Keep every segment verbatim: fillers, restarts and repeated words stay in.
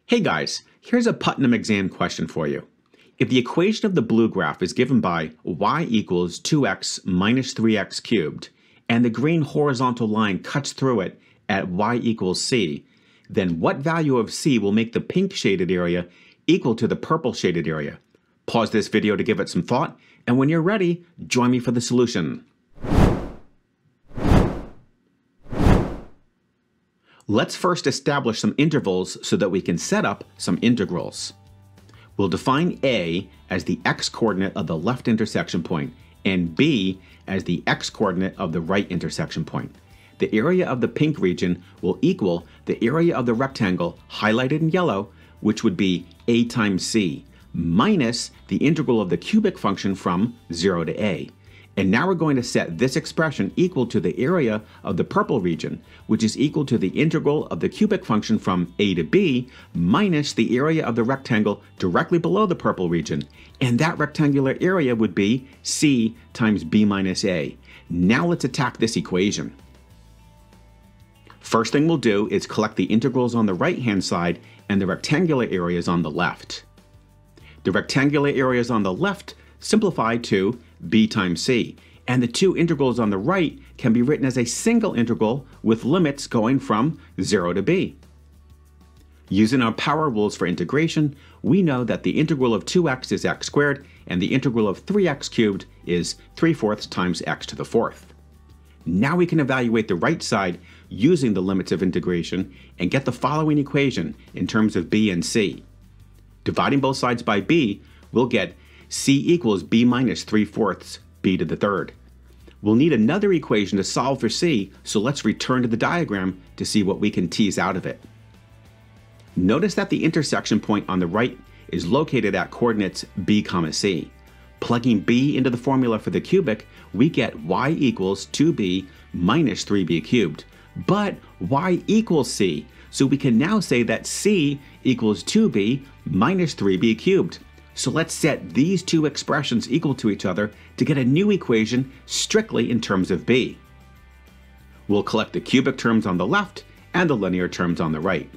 Hey guys, here's a Putnam exam question for you. If the equation of the blue graph is given by y equals two x minus three x cubed, and the green horizontal line cuts through it at y equals c, then what value of c will make the pink shaded area equal to the purple shaded area? Pause this video to give it some thought, and when you're ready, join me for the solution. Let's first establish some intervals so that we can set up some integrals. We'll define A as the x-coordinate of the left intersection point and B as the x-coordinate of the right intersection point. The area of the pink region will equal the area of the rectangle highlighted in yellow, which would be A times C, minus the integral of the cubic function from zero to A. And now we're going to set this expression equal to the area of the purple region, which is equal to the integral of the cubic function from A to B minus the area of the rectangle directly below the purple region. And that rectangular area would be C times B minus A. Now let's attack this equation. First thing we'll do is collect the integrals on the right-hand side and the rectangular areas on the left. The rectangular areas on the left simplify to b times c, and the two integrals on the right can be written as a single integral with limits going from zero to b. Using our power rules for integration, we know that the integral of two x is x squared, and the integral of three x cubed is three fourths times x to the fourth. Now we can evaluate the right side using the limits of integration and get the following equation in terms of b and c. Dividing both sides by b, we'll get c equals b minus three fourths b to the third. We'll need another equation to solve for c, so let's return to the diagram to see what we can tease out of it. Notice that the intersection point on the right is located at coordinates b comma c. Plugging b into the formula for the cubic, we get y equals two b minus three b cubed. But y equals c, so we can now say that c equals two b minus three b cubed. So let's set these two expressions equal to each other to get a new equation strictly in terms of b. We'll collect the cubic terms on the left and the linear terms on the right.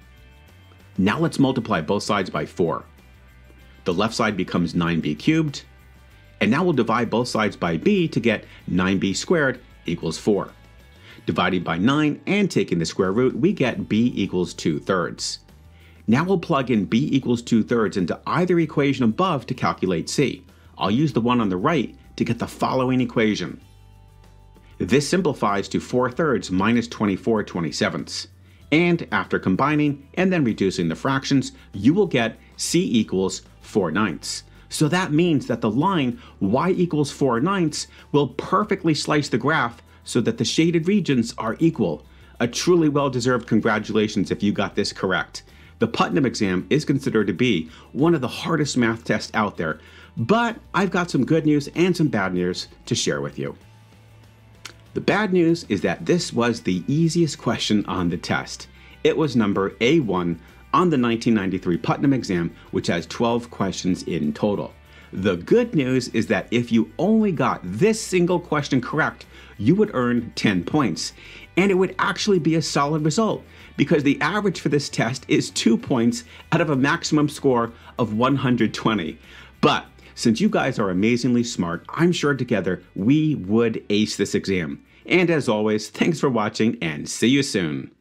Now let's multiply both sides by four. The left side becomes nine b cubed, and now we'll divide both sides by b to get nine b squared equals four. Dividing by nine and taking the square root, we get b equals two thirds. Now we'll plug in b equals two thirds into either equation above to calculate c. I'll use the one on the right to get the following equation. This simplifies to four thirds minus twenty-four twenty-sevenths. And after combining and then reducing the fractions, you will get c equals four ninths. So that means that the line y equals four ninths will perfectly slice the graph so that the shaded regions are equal. A truly well-deserved congratulations if you got this correct. The Putnam exam is considered to be one of the hardest math tests out there, but I've got some good news and some bad news to share with you. The bad news is that this was the easiest question on the test. It was number A one on the nineteen ninety-three Putnam exam, which has twelve questions in total. The good news is that if you only got this single question correct, you would earn ten points. And it would actually be a solid result, because the average for this test is two points out of a maximum score of one hundred twenty. But since you guys are amazingly smart, I'm sure together we would ace this exam. And as always, thanks for watching and see you soon.